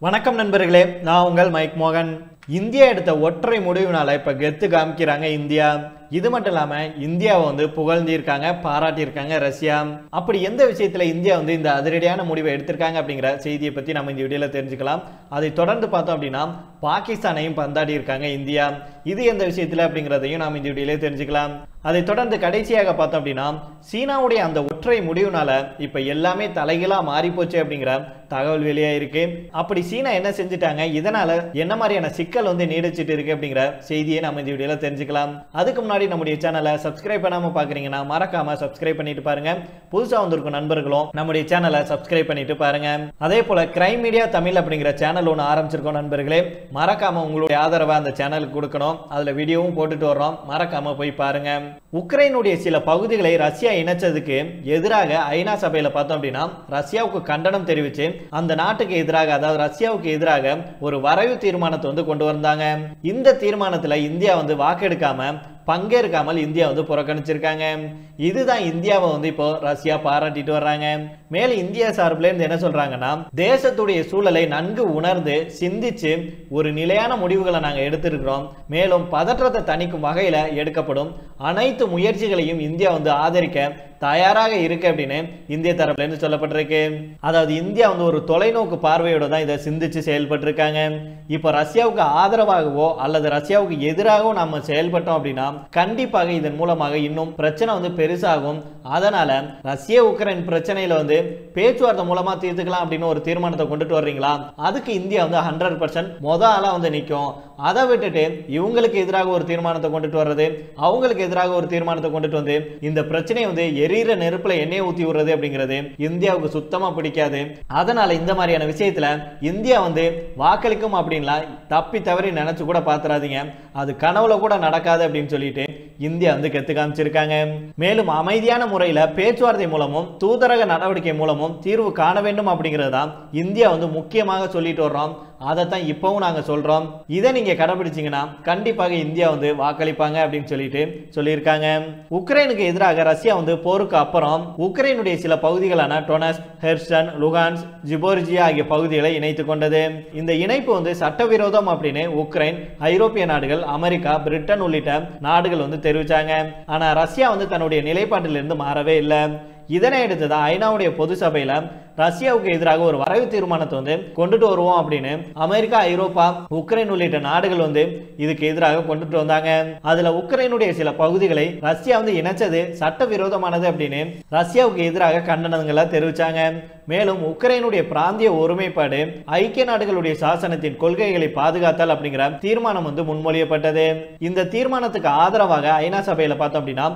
வணக்கம் நண்பர்களே, நான் உங்கள் மைக் மோகன். இந்தியா எடுத்த ஒற்றை முடிவுனால இப்ப கெத்து காமிக்கிறாங்க இந்தியா. இது மட்டும் இல்லாம இந்தியாவை புகழ்ந்திருக்காங்க, பாராட்டியிருக்காங்க ரஷ்யா. அப்படி எந்த விஷயத்துல இந்தியா இந்த அதிரடியான முடிவை எடுத்திருக்காங்க அப்படிங்கிற செய்தியை பத்தி நம்ம இந்த வீடியோல தெரிஞ்சுக்கலாம். அதை தொடர்ந்து பார்த்தோம் அப்படின்னா பாகிஸ்தானையும் பந்தாடி இருக்காங்க இந்தியா. இது எந்த விஷயத்துல அப்படிங்கிறதையும் நாம் இந்த வீடியோல தெரிஞ்சுக்கலாம். அதை தொடர்ந்து கடைசியாக பார்த்தோம் அப்படின்னா சீனாவுடைய அந்த ஒற்றை முடிவுனால இப்ப எல்லாமே தலைகீழா மாறி போச்சு அப்படிங்கிற தகவல் வெளியா இருக்கு. அப்படி சீனா என்ன செஞ்சுட்டாங்க, இதனால என்ன மாதிரியான சிக்கல் நீடிச்சிட்டு இருக்கு அப்படிங்கிற செய்தியை நம்ம இந்த வீடியோல தெரிஞ்சுக்கலாம். அதுக்கு முன்னாடி நம்முடைய சேனலை சப்ஸ்கிரைப் பண்ணாம பாக்குறீங்கன்னா மறக்காம சப்ஸ்கிரைப் பண்ணிட்டு பாருங்க. புதுசா வந்திருக்கும் நண்பர்களும் நம்முடைய சேனலை சப்ஸ்கிரைப் பண்ணிட்டு பாருங்க. அதே போல கிரைம் மீடியா தமிழ் அப்படிங்கிற சேனல் ஒன்று ஆரம்பிச்சிருக்கோம் நண்பர்களே. மறக்காம உங்களுடைய ஆதரவை அந்த சேனலுக்கு கொடுக்கணும். அதுல வீடியோவும் போட்டுட்டு வர்றோம், மறக்காம போய் பாருங்க. உக்ரைனுடைய சில பகுதிகளை ரஷ்யா இணைச்சதுக்கு எதிராக ஐநா சபையில பார்த்தோம் அப்படின்னா ரஷ்யாவுக்கு கண்டனம் தெரிவிச்சு அந்த நாட்டுக்கு எதிராக, அதாவது ரஷ்யாவுக்கு எதிராக ஒரு வரைவு தீர்மானத்தை கொண்டு வந்தாங்க. இந்த தீர்மானத்துல இந்தியா வாக்கெடுக்காம பங்கேற்காமல் இந்தியா புறக்கணிச்சிருக்காங்க. இதுதான் இந்தியாவை இப்போ ரஷ்யா பாராட்டிட்டு வர்றாங்க. மேலும் இந்தியா சார்பில் இருந்து என்ன சொல்றாங்கன்னா, தேசத்துடைய சூழலை நன்கு உணர்ந்து சிந்திச்சு ஒரு நிலையான முடிவுகளை நாங்க எடுத்திருக்கிறோம். மேலும் பதற்றத்தை தணிக்கும் வகையில எடுக்கப்படும் அனைத்து முயற்சிகளையும் இந்தியா ஆதரிக்க தயாராக இருக்கு அப்படின்னு இந்திய தரப்புல இருந்து சொல்லப்பட்டிருக்கு. அதாவது இந்தியா ஒரு தொலைநோக்கு பார்வையோட தான் இதை சிந்திச்சு செயல்பட்டு இருக்காங்க. இப்ப ரஷ்யாவுக்கு ஆதரவாகவோ அல்லது ரஷ்யாவுக்கு எதிராகவோ நம்ம செயல்பட்டோம் அப்படின்னா கண்டிப்பாக இதன் மூலமாக இன்னும் பிரச்சனை பெருசாகும். அதனால ரஷ்ய உக்ரைன் பிரச்சனையில பேச்சுவார்த்தை மூலமா தீர்த்துக்கலாம் அப்படின்னு ஒரு தீர்மானத்தை கொண்டுட்டு வர்றீங்களா, அதுக்கு இந்தியா 100% ஆளா நிற்கும். அதை விட்டுட்டு இவங்களுக்கு எதிராக ஒரு தீர்மானத்தை கொண்டுட்டு வர்றது, அவங்களுக்கு எதிராக ஒரு தீர்மானத்தை கொண்டுட்டு இந்த பிரச்சனையை எரியிற நெருப்புல எண்ணெய் ஊத்தி விடுறது அப்படிங்கிறது இந்தியாவுக்கு சுத்தமா பிடிக்காது. அதனால இந்த மாதிரியான விஷயத்துல இந்தியா வாக்களிக்கும் அப்படின்லாம் தப்பி தவறி நினைச்சு கூட பாத்துறாதீங்க. அது கனவுல கூட நடக்காது அப்படின்னு சொல்லிட்டு இந்தியா கெத்து காமிச்சிருக்காங்க. மேலும் அமைதியான முறையில பேச்சுவார்த்தை மூலமும் தூதரக நடவடிக்கை மூலமும் தீர்வு காண வேண்டும் அப்படிங்கறத இந்தியா முக்கியமாக சொல்லிட்டு வர்றோம். அதைத்தான் இப்பவும் நாங்க சொல்றோம். இதை நீங்க கடைபிடிச்சீங்கன்னா கண்டிப்பாக இந்தியா வாக்களிப்பாங்க அப்படின்னு சொல்லிட்டு சொல்லியிருக்காங்க. உக்ரைனுக்கு எதிராக ரஷ்யா போருக்கு அப்புறம் உக்ரைனுடைய சில பகுதிகளான டொனஸ்க், ஹெர்சன், லுகான்ஸ்க், ஜிபோர்ஜியா ஆகிய பகுதிகளை இணைத்துக் கொண்டது. இந்த இணைப்பு சட்டவிரோதம் அப்படின்னு உக்ரைன், ஐரோப்பிய நாடுகள், அமெரிக்கா, பிரிட்டன் உள்ளிட்ட நாடுகள் தெரிவிச்சாங்க. ஆனா ரஷ்யா தன்னுடைய நிலைப்பாட்டிலிருந்து மாறவே இல்லை. இதனை அடுத்துதான் ஐநாவுடைய பொது சபையில ரஷ்யாவுக்கு எதிராக ஒரு வரைவு தீர்மானத்தை கொண்டுட்டு வருவோம் அப்படின்னு அமெரிக்கா, ஐரோப்பா, உக்ரைன் உள்ளிட்ட நாடுகள் இதுக்கு எதிராக கொண்டுட்டு வந்தாங்க. அதுல உக்ரைனுடைய சில பகுதிகளை ரஷ்யா இணைச்சது சட்டவிரோதமானது அப்படின்னு ரஷ்யாவுக்கு எதிராக கண்டனங்களை தெரிவிச்சாங்க. மேலும் உக்ரைனுடைய பிராந்திய ஒருமைப்பாடு, ஐக்கிய நாடுகளுடைய சாசனத்தின் கொள்கைகளை பாதுகாத்தல் அப்படிங்கிற தீர்மானம் முன்மொழியப்பட்டது. இந்த தீர்மானத்துக்கு ஆதரவாக ஐநா சபையில பார்த்தோம் அப்படின்னா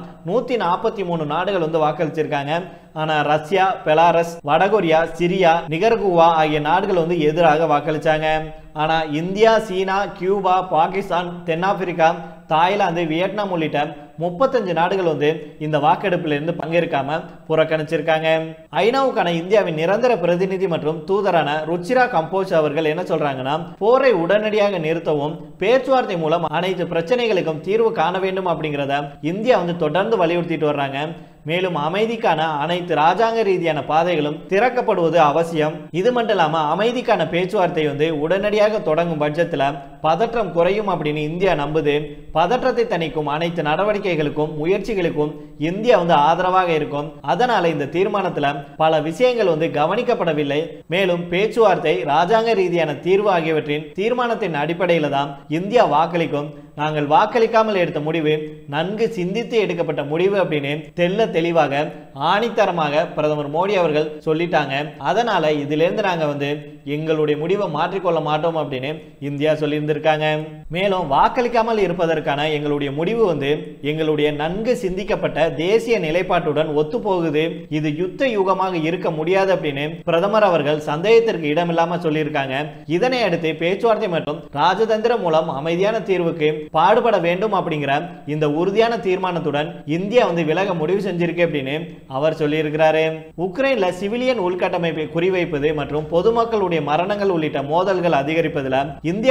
143 நாடுகள் வாக்களிச்சிருக்காங்க. ஆனா ரஷ்யா, பெலாரஸ், வடகொரியா, சிரியா, நிகர்குவா ஆகிய நாடுகள் எதிராக வாக்களிச்சாங்க. ஆனா இந்தியா, சீனா, கியூபா, பாகிஸ்தான், தென்னாப்பிரிக்கா, தாய்லாந்து, வியட்நாம் உள்ளிட்ட 35 நாடுகள் இந்த வாக்கெடுப்பில் இருந்து பங்கேற்காம புறக்கணிச்சிருக்காங்க. ஐநாவுக்கான இந்தியாவின் நிரந்தர பிரதிநிதி மற்றும் தூதரான ருச்சிரா கம்போஸ் அவர்கள் என்ன சொல்றாங்கன்னா, போரை உடனடியாக நிறுத்தவும் பேச்சுவார்த்தை மூலம் அனைத்து பிரச்சனைகளுக்கும் தீர்வு காண வேண்டும் அப்படிங்கிறத இந்தியா தொடர்ந்து வலியுறுத்திட்டு வர்றாங்க. மேலும் அமைதிக்கான அனைத்து ராஜாங்க ரீதியான பாதைகளும் திறக்கப்படுவது அவசியம். இது மட்டும் இல்லாம அமைதிக்கான பேச்சுவார்த்தை உடனடியாக தொடங்கும் பட்சத்துல பதற்றம் குறையும் அப்படின்னு இந்தியா நம்புது. பதற்றத்தை தணிக்கும் அனைத்து நடவடிக்கைகளுக்கும் முயற்சிகளுக்கும் இந்தியா ஆதரவாக இருக்கும். அதனால இந்த தீர்மானத்துல பல விஷயங்கள் கவனிக்கப்படவில்லை. மேலும் பேச்சுவார்த்தை, ராஜாங்க ரீதியான தீர்வு ஆகியவற்றின் தீர்மானத்தின் அடிப்படையில தான் இந்தியா வாக்களிக்கும். நாங்கள் வாக்களிக்காமல் எடுத்த முடிவு நன்கு சிந்தித்து எடுக்கப்பட்ட முடிவு அப்படின்னு தெல்ல தெளிவாக ஆணித்தரமாக பிரதமர் மோடி அவர்கள் சொல்லிட்டாங்க. அதனால இதுல இருந்து நாங்க எங்களுடைய முடிவை மாற்றிக்கொள்ள மாட்டோம் அப்படின்னு இந்தியா சொல்லியிருந்திருக்காங்க. மேலும் வாக்களிக்காமல் இருப்பதற்கான எங்களுடைய முடிவு எங்களுடைய நன்கு சிந்திக்கப்பட்ட தேசிய நிலைப்பாட்டுடன் ஒத்து போகுது. இது யுத்த யுகமாக இருக்க முடியாது அப்படின்னு பிரதமர் அவர்கள் சந்தேகத்திற்கு இடமில்லாம சொல்லியிருக்காங்க. இதனை அடுத்து பேச்சுவார்த்தை மற்றும் ராஜதந்திர மூலம் அமைதியான தீர்வுக்கு பாடுபட வேண்டும் அப்படிங்கிற இந்த உறுதியான தீர்மானத்துடன் இந்தியா விலக முடிவு செஞ்சிருக்கு அப்படின்னு அவர் சொல்லியிருக்கிறாரு. உக்ரைன்ல சிவிலியன் உள்கட்டமைப்பை குறிவைப்பது மற்றும் பொதுமக்களுடைய மரணங்கள் உள்ளிட்ட மோதல்கள் அதிகரிப்பதில் இந்தியா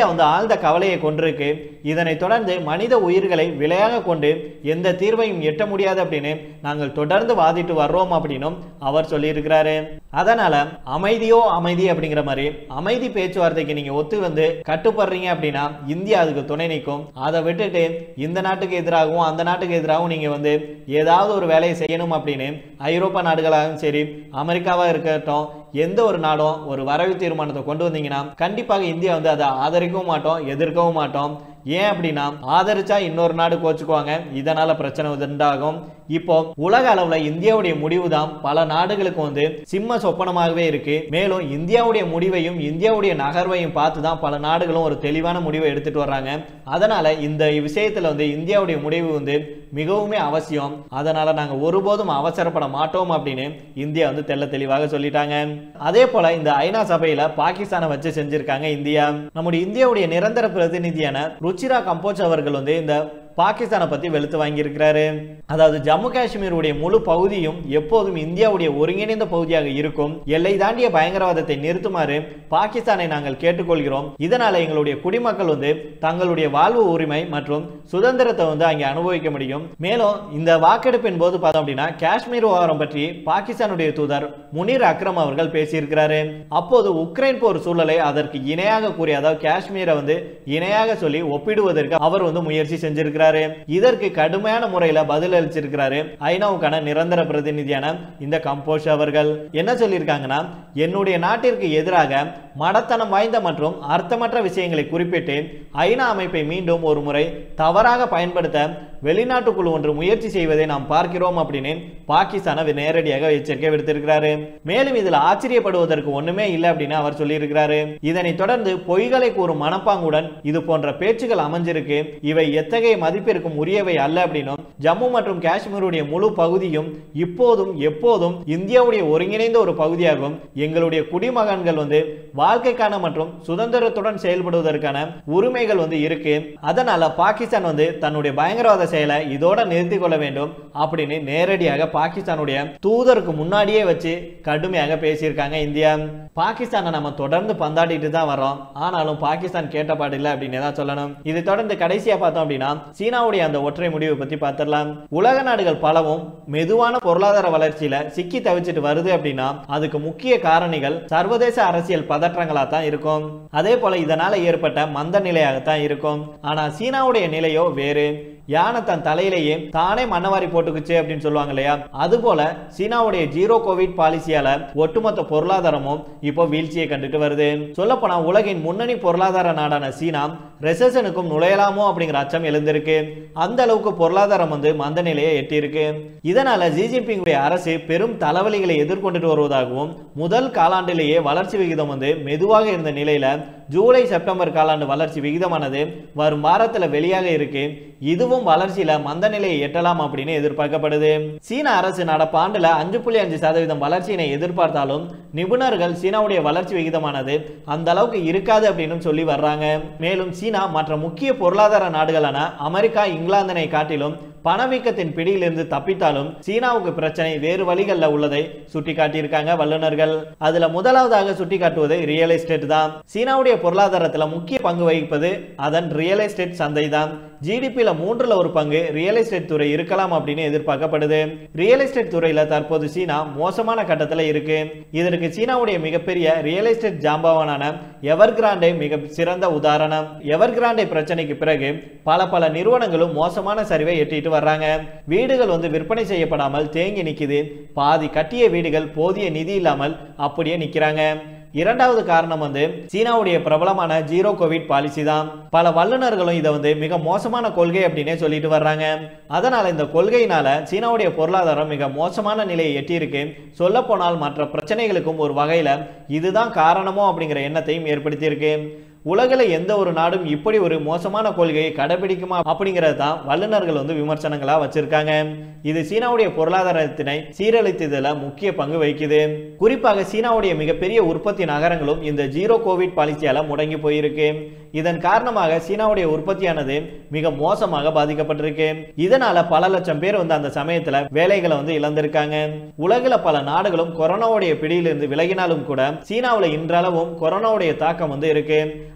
ஆழ்ந்த கவலையை கொண்டிருக்கு. இதனை தொடர்ந்து மனித உயிர்களை விலையாக கொண்டு எந்த தீர்வையும் எட்ட முடியாது அப்படின்னு நாங்கள் தொடர்ந்து வாதிட்டு வர்றோம் அப்படின்னும் அவர் சொல்லியிருக்கிறாரு. அதனால அமைதியோ அமைதி அப்படிங்கிற மாதிரி அமைதி பேச்சுவார்த்தைக்கு நீங்க ஒத்து வந்து கட்டுப்படுறீங்க அப்படின்னா இந்தியா அதுக்கு துணை நிற்கும். அதை விட்டுட்டு இந்த நாட்டுக்கு எதிராகவும் அந்த நாட்டுக்கு எதிராகவும் நீங்க வந்து ஏதாவது ஒரு வேலையை செய்யணும் அப்படின்னு ஐரோப்பா நாடுகளாகவும் சரி அமெரிக்காவா இருக்கட்டும் எந்த ஒரு நாடும் ஒரு வரைவு தீர்மானத்தை கொண்டு வந்தீங்கன்னா கண்டிப்பாக இந்தியா வந்து அதை ஆதரிக்கவும் மாட்டோம், எதிர்க்கவும் மாட்டோம். ஏன் அப்படின்னா ஆதரிச்சா இன்னொரு நாடு கோச்சுக்குவாங்க, இதனால பிரச்சனை உண்டாகும். இப்போ உலக அளவுல இந்தியாவுடைய முடிவு தான் பல நாடுகளுக்கு வந்து சிம்ம சொப்பனமாகவே இருக்கு. மேலும் இந்தியாவுடைய முடிவையும் இந்தியாவுடைய நகர்வையும் பார்த்து தான் பல நாடுகளும் ஒரு தெளிவான முடிவை எடுத்துட்டு வர்றாங்க. அதனால இந்த விஷயத்துல வந்து இந்தியாவுடைய முடிவு வந்து மிகவுமே அவசியம். அதனால நாங்க ஒருபோதும் அவசரப்பட மாட்டோம் அப்படின்னு இந்தியா வந்து தெள்ள தெளிவாக சொல்லிட்டாங்க. அதே போல இந்த ஐநா சபையில பாகிஸ்தானை வச்சு செஞ்சிருக்காங்க இந்தியா. நம்முடைய இந்தியாவுடைய நிரந்தர பிரதிநிதியான ருச்சிரா கம்போஜ் அவர்கள் வந்து இந்த பாகிஸ்தானை பத்தி வெளுத்து வாங்கி இருக்கிறாரு. அதாவது ஜம்மு காஷ்மீருடைய முழு பகுதியும் எப்போதும் இந்தியாவுடைய ஒருங்கிணைந்த பகுதியாக இருக்கும். எல்லை தாண்டிய பயங்கரவாதத்தை நிறுத்துமாறு பாகிஸ்தானை நாங்கள் கேட்டுக்கொள்கிறோம். இதனால எங்களுடைய குடிமக்கள் வந்து தங்களுடைய வாழ்வு உரிமை மற்றும் சுதந்திரத்தை வந்து அங்கே அனுபவிக்க முடியும். மேலும் இந்த வாக்கெடுப்பின் போது பார்த்தோம் அப்படின்னா காஷ்மீர் விவகாரம் பற்றி பாகிஸ்தானுடைய தூதர் முனீர் அக்ரம் அவர்கள் பேசியிருக்கிறாரு. அப்போது உக்ரைன் போர் சூழலை அதற்கு இணையாக கூறி, அதாவது காஷ்மீரை வந்து இணையாக சொல்லி ஒப்பிடுவதற்கு அவர் வந்து முயற்சி செஞ்சிருக்கிறார். இதற்கு கடுமையான முறையில் பதில் அளிச்சிருக்கிறாரு ஐநாவுக்கான நிரந்தர பிரதிநிதியான இந்த கம்போஷ் அவர்கள். என்ன சொல்லியிருக்காங்கன்னா, என்னுடைய நாட்டிற்கு எதிராக மடத்தனம் வாய்ந்த மற்றும் அர்த்தமற்ற விஷயங்களை குறிப்பிட்டு ஐநா அமைப்பை மீண்டும் ஒரு முறை தவறாக பயன்படுத்த வெளிநாட்டு குழு ஒன்று முயற்சி செய்வதை நாம் பார்க்கிறோம் அப்படின்னு பாகிஸ்தானை நேரடியாக எச்சரிக்கை விடுத்திருக்கிறாரு. மேலும் இதில் ஆச்சரியப்படுவதற்கு ஒண்ணுமே இல்லை அப்படின்னு அவர் சொல்லியிருக்கிறாரு. இதனை தொடர்ந்து பொய்களை கூறும் மனப்பாங்குடன் இது போன்ற பேச்சுகள் அமைஞ்சிருக்கு, இவை எத்தகைய மதிப்பிற்கும் உரியவை அல்ல அப்படின்னும் ஜம்மு மற்றும் காஷ்மீருடைய முழு பகுதியும் இப்போதும் எப்போதும் இந்தியாவுடைய ஒருங்கிணைந்த ஒரு பகுதியாகும். எங்களுடைய குடிமகன்கள் வந்து வாழ்க்கைக்கான மற்றும் சுதந்திரத்துடன் செயல்படுவதற்கான உரிமைகள் வந்து இருக்கு. அதனால பாகிஸ்தான் வந்து தன்னுடைய பயங்கரவாத செயலை இதோட நிறுத்திக் கொள்ள வேண்டும் அப்படின்னு நேரடியாக பாகிஸ்தானுடைய தூதருக்கு முன்னாடியே வச்சு கடுமையாக பேசியிருக்காங்க இந்தியா. பாகிஸ்தானை நம்ம தொடர்ந்து பந்தாடிட்டு தான் வரோம், ஆனாலும் பாகிஸ்தான் கேட்டபாடு இல்லை அப்படின்னு தான் சொல்லணும். இதை தொடர்ந்து கடைசியா பார்த்தோம் அப்படின்னா சீனாவுடைய அந்த ஒற்றை முடிவை பத்தி பார்த்திடலாம். உலக நாடுகள் பலவும் மெதுவான பொருளாதார வளர்ச்சியில சிக்கி தவிச்சிட்டு வருது அப்படின்னா அதுக்கு முக்கிய காரணிகள் சர்வதேச அரசியல் பதற்றங்களா தான் இருக்கும். அதே போல இதனால ஏற்பட்ட மந்த நிலையாகத்தான் இருக்கும். ஆனா சீனாவுடைய நிலையோ வேறு. யானை தன் தலையிலேயே தானே மண்ணவாரி போட்டுக்குச்சு அப்படின்னு சொல்லுவாங்க இல்லையா, அது போல சீனாவுடைய ஜீரோ கோவிட் பாலிசியால ஒட்டுமொத்த பொருளாதாரமும் இப்போ வீழ்ச்சியை கண்டுட்டு வருது. சொல்லப்போனா உலகின் முன்னணி பொருளாதார நாடான சீனா ரெசஷனுக்கும் நுழையலாமோ அப்படிங்கிற அச்சம் எழுந்திருக்கு. அந்த அளவுக்கு பொருளாதாரம் வந்து மந்த நிலையை எட்டியிருக்கு. இதனால ஜி ஜின்பிங் அரசு பெரும் தலைவலிகளை எதிர்கொண்டுட்டு வருவதாகவும் முதல் காலாண்டிலேயே வளர்ச்சி விகிதம் வந்து மெதுவாக இருந்த நிலையில ஜூலை செப்டம்பர் காலாண்டு வளர்ச்சி விகிதமானது வரும் வாரத்தில் வெளியாக இருக்கு. இதுவும் வளர்ச்சியில மந்த நிலையை எட்டலாம் அப்படின்னு எதிர்பார்க்கப்படுது. சீன அரசு நடப்பாண்டுல 5.5% வளர்ச்சியினை எதிர்பார்த்தாலும் நிபுணர்கள் சீனாவுடைய வளர்ச்சி விகிதமானது அந்த அளவுக்கு இருக்காது அப்படின்னு சொல்லி வர்றாங்க. மேலும் சீனா மற்ற முக்கிய பொருளாதார நாடுகளான அமெரிக்கா, இங்கிலாந்தினை காட்டிலும் பணவீக்கத்தின் பிடியிலிருந்து தப்பித்தாலும் சீனாவுக்கு பிரச்சனை வேறு வழிகளில் உள்ளதை சுட்டிக்காட்டியிருக்காங்க வல்லுநர்கள். அதுல முதலாவதாக சுட்டிக்காட்டுவது ரியல் எஸ்டேட் தான். சீனாவுடைய பொருளாதாரத்தில் முக்கிய பங்கு வகிப்பது அதன் ரியல் எஸ்டேட் சந்தை தான். ஜிடிபியில் 1/3 ரியல் எஸ்டேட் துறை இருக்கலாம் அப்படின்னு எதிர்பார்க்கப்படுது. ரியல் எஸ்டேட் துறையில தற்போது சீனா மோசமான கட்டத்தில் இருக்கு. இதற்கு சீனாவுடைய மிகப்பெரிய ரியல் எஸ்டேட் ஜாம்பவானான எவர்கிராண்டே மிக சிறந்த உதாரணம். எவர்கிராண்டே பிரச்சனைக்கு பிறகு பல நிறுவனங்களும் மோசமான சரிவை எட்டிட்டு வர்றாங்க. வீடுகள் வந்து விற்பனை செய்யப்படாமல் தேங்கி நிக்குது. பாதி கட்டிய வீடுகள் போதிய நிதி இல்லாமல் அப்படியே நிக்கிறாங்க. இரண்டாவது காரணம் வந்து சீனாவுடைய பிரபலமான ஜீரோ கோவிட் பாலிசி தான். பல வல்லுநர்களும் இதை வந்து மிக மோசமான கொள்கை அப்படின்னே சொல்லிட்டு வர்றாங்க. அதனால இந்த கொள்கையினால சீனாவுடைய பொருளாதாரம் மிக மோசமான நிலையை எட்டியிருக்கு. சொல்ல போனால் மற்ற பிரச்சனைகளுக்கும் ஒரு வகையில இதுதான் காரணமோ அப்படிங்கிற எண்ணத்தையும் ஏற்படுத்தியிருக்கு. உலகில் எந்த ஒரு நாடும் இப்படி ஒரு மோசமான கொள்கையை கடைபிடிக்குமா அப்படிங்கிறது தான் வல்லுநர்கள் வந்து விமர்சனங்களா வச்சிருக்காங்க. இது சீனாவுடைய பொருளாதாரத்தினை சீரழித்ததுல முக்கிய பங்கு வகிக்குது. குறிப்பாக சீனாவுடைய மிகப்பெரிய உற்பத்தி நகரங்களும் இந்த ஜீரோ கோவிட் பாலிசியால முடங்கி போயிருக்கு. இதன் காரணமாக சீனாவுடைய உற்பத்தியானது மிக மோசமாக பாதிக்கப்பட்டிருக்கு. இதனால பல லட்சம் பேர் வந்து அந்த சமயத்துல வேலைகளை வந்து இழந்திருக்காங்க. உலகில் பல நாடுகளும் கொரோனாவுடைய பிடியிலிருந்து விலகினாலும் கூட சீனாவுல இன்றளவும் கொரோனாவுடைய தாக்கம் வந்து இருக்கு.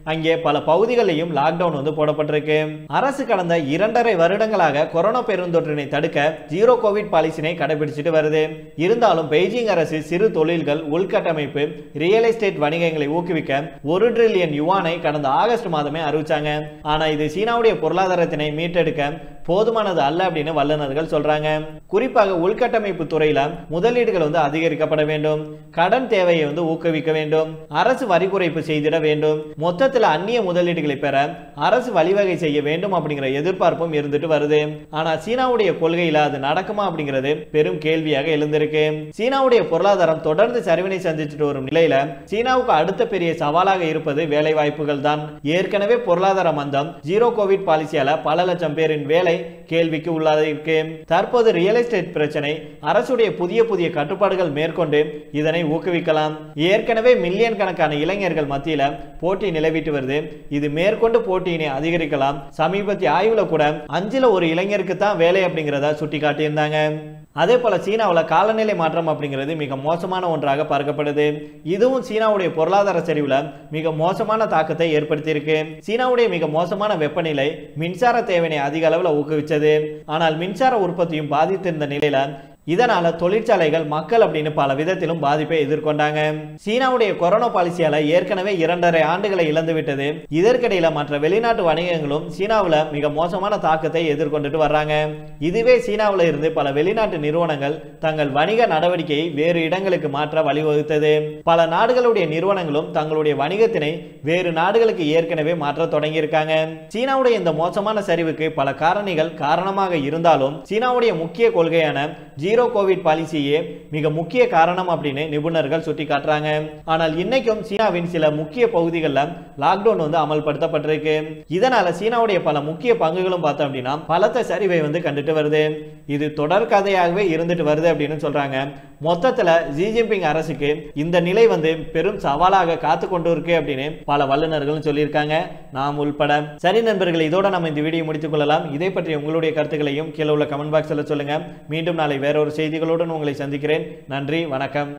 அங்கே பல பகுதிகளிலும் லாக்டவுன் வந்து போடப்பட்டிருக்கு. அரசு கடந்த 2.5 வருடங்களாக கொரோனா பெருந்தொற்றினை தடுக்க ஜீரோ கோவிட் பாலிசினை கடைபிடிச்சிட்டு வருது. இருந்தாலும் பெய்ஜிங் அரசு சிறு தொழில்கள், உள்கட்டமைப்பு, ரியல் எஸ்டேட் வணிகங்களை ஊக்குவிக்க 1 டிரில்லியன் யுவானை கடந்த ஆகஸ்ட் மாதமே அறிவிச்சாங்க. ஆனா இது சீனாவுடைய பொருளாதாரத்தினை மீட்டெடுக்க போதுமானது அல்ல அப்படின்னு வல்லுநர்கள் சொல்றாங்க. குறிப்பாக உள்கட்டமைப்பு துறையில முதலீடுகள் வந்து அதிகரிக்கப்பட வேண்டும், கடன் தேவையை வந்து ஊக்குவிக்க வேண்டும், அரசு வரி குறைப்பு செய்திட வேண்டும், மொத்தத்தில் அந்நிய முதலீடுகளை பெற அரசு வழிவகை செய்ய வேண்டும் அப்படிங்கிற எதிர்பார்ப்பும் இருந்துட்டு வருது. ஆனா சீனாவுடைய கொள்கையில அது நடக்குமா அப்படிங்கிறது பெரும் கேள்வியாக எழுந்திருக்கு. சீனாவுடைய பொருளாதாரம் தொடர்ந்து சரிவினை சந்திச்சுட்டு வரும் நிலையில சீனாவுக்கு அடுத்த பெரிய சவாலாக இருப்பது வேலை வாய்ப்புகள் தான். ஏற்கனவே பொருளாதார மந்தம், ஜீரோ கோவிட் பாலிசியால பல லட்சம் பேரின் வேலை கேள்விக்கு உள்ளாயிருக்கு. தற்போது ரியல் எஸ்டேட் பிரச்சனை, அரசுடைய புதிய கட்டுப்பாடுகள் மேற்கொண்டு இதனை ஊக்குவிக்கலாம். ஏற்கனவே மில்லியன் கணக்கான இளைஞர்கள் மத்தியில போட்டி நிலவிட்டு வருது. இது மேற்கொண்டு போட்டியினை அதிகரிக்கலாம். சமீபத்திய ஆய்வுல கூட 5ல் 1 இளைஞருக்கு தான் வேலை அப்படிங்கிறத சுட்டி காட்டியிருந்தாங்க. அதே போல சீனாவில் காலநிலை மாற்றம் அப்படிங்கிறது மிக மோசமான ஒன்றாக பார்க்கப்படுது. இதுவும் சீனாவுடைய பொருளாதார சரிவுல மிக மோசமான தாக்கத்தை ஏற்படுத்தியிருக்கு. சீனாவுடைய மிக மோசமான வெப்பநிலை மின்சார தேவையை அதிக அளவில் ஊக்குவிச்சது. ஆனால் மின்சார உற்பத்தியும் பாதித்திருந்த நிலையில இதனால தொழிற்சாலைகள், மக்கள் அப்படின்னு பல விதத்திலும் பாதிப்பை எதிர்கொண்டாங்க. சீனாவுடைய கொரோனா பாலிசியால ஏற்கனவே 2.5 ஆண்டுகளை இழந்து விட்டது. இதற்கிடையில மற்ற வெளிநாட்டு வணிகங்களும் சீனாவில் மிக மோசமான தாக்கத்தை எதிர்கொண்டுட்டு வர்றாங்க. இதுவே சீனாவில் இருந்து பல வெளிநாட்டு நிறுவனங்கள் தங்கள் வணிக நடவடிக்கையை வேறு இடங்களுக்கு மாற்ற வழிவகுத்தது. பல நாடுகளுடைய நிறுவனங்களும் தங்களுடைய வணிகத்தினை வேறு நாடுகளுக்கு ஏற்கனவே மாற்ற தொடங்கியிருக்காங்க. சீனாவுடைய இந்த மோசமான சரிவுக்கு பல காரணிகள் காரணமாக இருந்தாலும் சீனாவுடைய முக்கிய கொள்கையான ஜீரோ கோவிட் பாலிசியே மிக முக்கிய காரணம் அப்படின்னு நிபுணர்கள் சுட்டி காட்டுறாங்க. ஆனால் இன்னைக்கும் சீனாவின் சில முக்கிய பகுதிகளில் லாக்டவுன் வந்து அமல்படுத்தப்பட்டிருக்கு. இதனால சீனாவுடைய பல முக்கிய பங்குகளும் பார்த்தோம் அப்படின்னா பலத்த சரிவை வந்து கண்டுட்டு வருது. இது தொடர் கதையாகவே இருந்துட்டு வருது அப்படின்னு சொல்றாங்க. மொத்தத்துல ஜி ஜின்பிங் அரசுக்கு இந்த நிலை வந்து பெரும் சவாலாக காத்து கொண்டு இருக்கு அப்படின்னு பல வல்லுநர்களும் சொல்லியிருக்காங்க, நாம் உள்பட. சரி நண்பர்கள், இதோட நம்ம இந்த வீடியோ முடித்துக் கொள்ளலாம். இதை பற்றி உங்களுடைய கருத்துக்களையும் கீழே உள்ள கமெண்ட் பாக்ஸ்ல சொல்லுங்க. மீண்டும் நாளை வேறொரு செய்திகளுடன் உங்களை சந்திக்கிறேன். நன்றி, வணக்கம்.